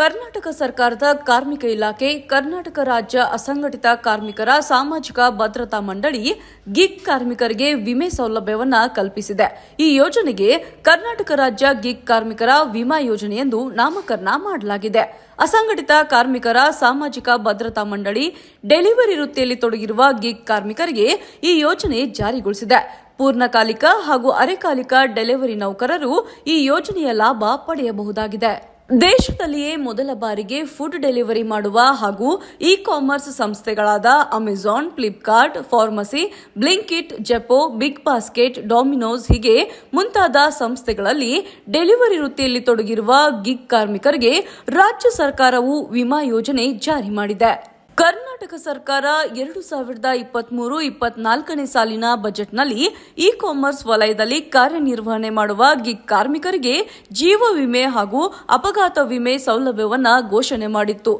ಕರ್ನಾಟಕ ಸರ್ಕಾರದ ಕಾರ್ಮಿಕ ಇಲಾಖೆ ಕರ್ನಾಟಕ ರಾಜ್ಯ ಅಸಂಘಟಿತ ಕಾರ್ಮಿಕರ ಸಾಮಾಜಿಕ ಭದ್ರತಾ ಮಂಡಳಿ ಗಿಗ್ ಕಾರ್ಮಿಕರಿಗೆ ವಿಮೆ ಸೌಲಭ್ಯವನ್ನು ಕಲ್ಪಿಸಿದೆ. ಈ ಯೋಜನೆಗೆ ಕರ್ನಾಟಕ ರಾಜ್ಯ ಗಿಗ್ ಕಾರ್ಮಿಕರ ವಿಮಾ ಯೋಜನೆ ಎಂದು ನಾಮಕರಣ ಮಾಡಲಾಗಿದೆ. ಅಸಂಘಟಿತ ಕಾರ್ಮಿಕರ ಸಾಮಾಜಿಕ ಭದ್ರತಾ ಮಂಡಳಿ ಡೆಲಿವರಿ ವೃತ್ತಿಯಲ್ಲಿ ತೊಡಗಿರುವ ಗಿಗ್ ಕಾರ್ಮಿಕರಿಗೆ ಈ ಯೋಜನೆ ಜಾರಿಗೊಳಿಸಿದೆ. ಪೂರ್ಣಕಾಲಿಕ ಹಾಗೂ ಅರೆಕಾಲಿಕ ಡೆಲಿವರಿ ನೌಕರರು ಈ ಯೋಜನೆಯ ಲಾಭ ಪಡೆಯಬಹುದಾಗಿದೆ. ದೇಶದಲ್ಲಿಯೇ ಮೊದಲ ಬಾರಿಗೆ ಫುಡ್ ಡೆಲಿವರಿ ಮಾಡುವ ಹಾಗೂ ಇ-ಕಾಮರ್ಸ್ ಸಂಸ್ಥೆಗಳಾದ Amazon, Flipkart, pharmacy, Blinkit, Zepto, Big Basket, Domino's ಹೀಗೆ ಮುಂತಾದ ಸಂಸ್ಥೆಗಳಲ್ಲಿ ಡೆಲಿವರಿ ವೃತ್ತಿಯಲ್ಲಿ ತೊಡಗಿರುವ ಗಿಗ್ ಕಾರ್ಮಿಕರಿಗೆ ರಾಜ್ಯ ಸರ್ಕಾರವು ವಿಮಾ ಯೋಜನೆ ಜಾರಿ ಮಾಡಿದೆ. ಕರ್ನಾಟಕ ಸರ್ಕಾರ 2023-24ನೇ ಸಾಲಿನ ಬಜೆಟ್ನಲ್ಲಿ ಇ-ಕಾಮರ್ಸ್ ವಲಯದಲ್ಲಿ ಕಾರ್ಯನಿರ್ವಹಣೆ ಮಾಡುವ ಗಿಗ್ ಕಾರ್ಮಿಕರಿಗೆ ಜೀವ ವಿಮೆ ಹಾಗೂ ಅಪಘಾತ ವಿಮೆ ಸೌಲಭ್ಯವನ್ನು ಘೋಷಣೆ ಮಾಡಿತ್ತು.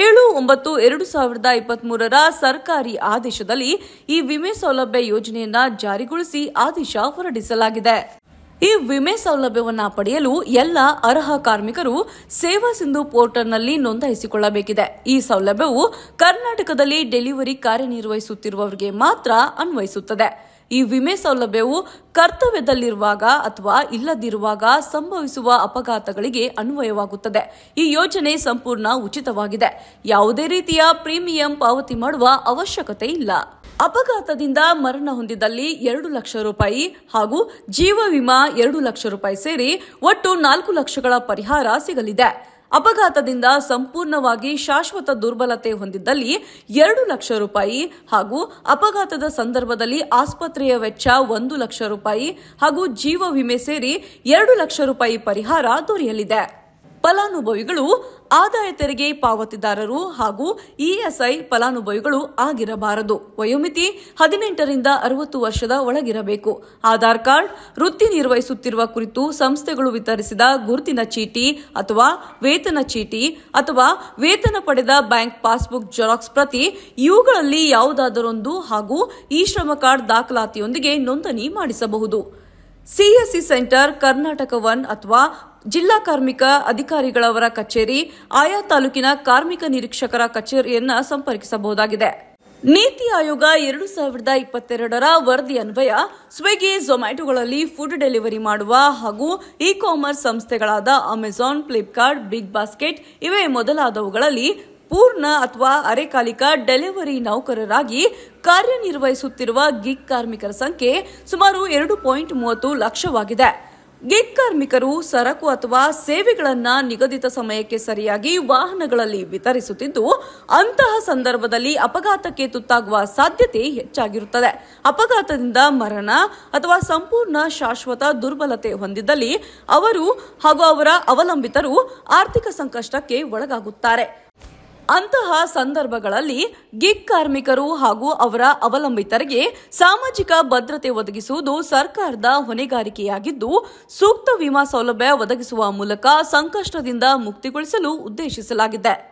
7/9/2023ರ ಸರ್ಕಾರಿ ಆದೇಶದಲ್ಲಿ ಈ ವಿಮೆ ಸೌಲಭ್ಯ ಯೋಜನೆಯನ್ನು ಜಾರಿಗೊಳಿಸಿ ಆದೇಶ ಹೊರಡಿಸಲಾಗಿದೆ. ಈ ವಿಮೆ ಸೌಲಭ್ಯವನ್ನು ಪಡೆಯಲು ಎಲ್ಲ ಅರ್ಹ ಕಾರ್ಮಿಕರು ಸೇವಾ ಸಿಂಧು ಪೋರ್ಟಲ್ನಲ್ಲಿ ನೋಂದಾಯಿಸಿಕೊಳ್ಳಬೇಕಿದೆ. ಈ ಸೌಲಭ್ಯವು ಕರ್ನಾಟಕದಲ್ಲಿ ಡೆಲಿವರಿ ಕಾರ್ಯನಿರ್ವಹಿಸುತ್ತಿರುವವರಿಗೆ ಮಾತ್ರ ಅನ್ವಯಿಸುತ್ತದೆ. ಈ ವಿಮೆ ಸೌಲಭ್ಯವು ಕರ್ತವ್ಯದಲ್ಲಿರುವಾಗ ಅಥವಾ ಇಲ್ಲದಿರುವಾಗ ಸಂಭವಿಸುವ ಅಪಘಾತಗಳಿಗೆ ಅನ್ವಯವಾಗುತ್ತದೆ. ಈ ಯೋಜನೆ ಸಂಪೂರ್ಣ ಉಚಿತವಾಗಿದೆ. ಯಾವುದೇ ರೀತಿಯ ಪ್ರೀಮಿಯಂ ಪಾವತಿ ಮಾಡುವ ಅವಶ್ಯಕತೆ ಇಲ್ಲ. ಅಪಘಾತದಿಂದ ಮರಣ ಹೊಂದಿದಲ್ಲಿ 2 ಲಕ್ಷ ರೂಪಾಯಿ ಹಾಗೂ ಜೀವ ವಿಮಾ 2 ಲಕ್ಷ ರೂಪಾಯಿ ಸೇರಿ ಒಟ್ಟು 4 ಲಕ್ಷಗಳ ಪರಿಹಾರ ಸಿಗಲಿದೆ. ಅಪಘಾತದಿಂದ ಸಂಪೂರ್ಣವಾಗಿ ಶಾಶ್ವತ ದುರ್ಬಲತೆ ಹೊಂದಿದ್ದಲ್ಲಿ 2 ಲಕ್ಷ ರೂಪಾಯಿ ಹಾಗೂ ಅಪಘಾತದ ಸಂದರ್ಭದಲ್ಲಿ ಆಸ್ಪತ್ರೆಯ ವೆಚ್ಚ 1 ಲಕ್ಷ ರೂಪಾಯಿ ಹಾಗೂ ಜೀವ ವಿಮೆ ಸೇರಿ 2 ಲಕ್ಷ ರೂಪಾಯಿ ಪರಿಹಾರ ದೊರೆಯಲಿದೆ. ಫಲಾನುಭವಿಗಳು ಆದಾಯ ತೆರಿಗೆ ಪಾವತಿದಾರರು ಹಾಗೂ ಇಎಸ್ಐ ಫಲಾನುಭವಿಗಳು ಆಗಿರಬಾರದು. ವಯೋಮಿತಿ 18ರಿಂದ 60 ವರ್ಷದ ಒಳಗಿರಬೇಕು. ಆಧಾರ್ ಕಾರ್ಡ್, ವೃತ್ತಿ ನಿರ್ವಹಿಸುತ್ತಿರುವ ಕುರಿತು ಸಂಸ್ಥೆಗಳು ವಿತರಿಸಿದ ಗುರುತಿನ ಚೀಟಿ ಅಥವಾ ವೇತನ ಚೀಟಿ ಅಥವಾ ವೇತನ ಪಡೆದ ಬ್ಯಾಂಕ್ ಪಾಸ್ಬುಕ್ ಜೆರಾಕ್ಸ್ ಪ್ರತಿ ಇವುಗಳಲ್ಲಿ ಯಾವುದಾದರೊಂದು ಹಾಗೂ ಇ ಶ್ರಮ ಕಾರ್ಡ್ ದಾಖಲಾತಿಯೊಂದಿಗೆ ನೋಂದಣಿ ಮಾಡಿಸಬಹುದು. ಸಿಎಸ್ಸಿ ಸೆಂಟರ್, ಕರ್ನಾಟಕ 1 ಅಥವಾ ಜಿಲ್ಲಾ ಕಾರ್ಮಿಕ ಅಧಿಕಾರಿಗಳವರ ಕಚೇರಿ, ಆಯಾ ತಾಲೂಕಿನ ಕಾರ್ಮಿಕ ನಿರೀಕ್ಷಕರ ಕಚೇರಿಯನ್ನು ಸಂಪರ್ಕಿಸಬಹುದಾಗಿದೆ. ನೀತಿ ಆಯೋಗ 2022ರ ವರದಿ ಅನ್ವಯ ಸ್ವಿಗ್ಗಿ, ಝೊಮ್ಯಾಟೊಗಳಲ್ಲಿ ಫುಡ್ ಡೆಲಿವರಿ ಮಾಡುವ ಹಾಗೂ ಇ-ಕಾಮರ್ಸ್ ಸಂಸ್ಥೆಗಳಾದ ಅಮೆಜಾನ್, ಫ್ಲಿಪ್ಕಾರ್ಟ್, ಬಿಗ್ ಬಾಸ್ಕೆಟ್ ಇವೇ ಮೊದಲಾದವುಗಳಲ್ಲಿ ಪೂರ್ಣ ಅಥವಾ ಅರೆಕಾಲಿಕ ಡೆಲಿವರಿ ನೌಕರರಾಗಿ ಕಾರ್ಯನಿರ್ವಹಿಸುತ್ತಿರುವ ಗಿಗ್ ಕಾರ್ಮಿಕರ ಸಂಖ್ಯೆ ಸುಮಾರು 2.30 ಲಕ್ಷವಾಗಿದೆ. ಗಿಗ್ ಕಾರ್ಮಿಕರು ಸರಕು ಅಥವಾ ಸೇವೆಗಳನ್ನು ನಿಗದಿತ ಸಮಯಕ್ಕೆ ಸರಿಯಾಗಿ ವಾಹನಗಳಲ್ಲಿ ವಿತರಿಸುತ್ತಿದ್ದು, ಅಂತಹ ಸಂದರ್ಭದಲ್ಲಿ ಅಪಘಾತಕ್ಕೆ ತುತ್ತಾಗುವ ಸಾಧ್ಯತೆ ಹೆಚ್ಚಾಗಿರುತ್ತದೆ. ಅಪಘಾತದಿಂದ ಮರಣ ಅಥವಾ ಸಂಪೂರ್ಣ ಶಾಶ್ವತ ದುರ್ಬಲತೆ ಹೊಂದಿದ್ದಲ್ಲಿ ಅವರು ಹಾಗೂ ಅವರ ಅವಲಂಬಿತರು ಆರ್ಥಿಕ ಸಂಕಷ್ಟಕ್ಕೆ ಒಳಗಾಗುತ್ತಾರೆ. ಅಂತಹ ಸಂದರ್ಭಗಳಲ್ಲಿ ಗಿಗ್ ಕಾರ್ಮಿಕರು ಹಾಗೂ ಅವರ ಅವಲಂಬಿತರಿಗೆ ಸಾಮಾಜಿಕ ಭದ್ರತೆ ಒದಗಿಸುವುದು ಸರ್ಕಾರದ ಹೊಣೆಗಾರಿಕೆಯಾಗಿದ್ದು, ಸೂಕ್ತ ವಿಮಾ ಸೌಲಭ್ಯ ಒದಗಿಸುವ ಮೂಲಕ ಸಂಕಷ್ಟದಿಂದ ಮುಕ್ತಿಗೊಳಿಸಲು ಉದ್ದೇಶಿಸಲಾಗಿದೆ.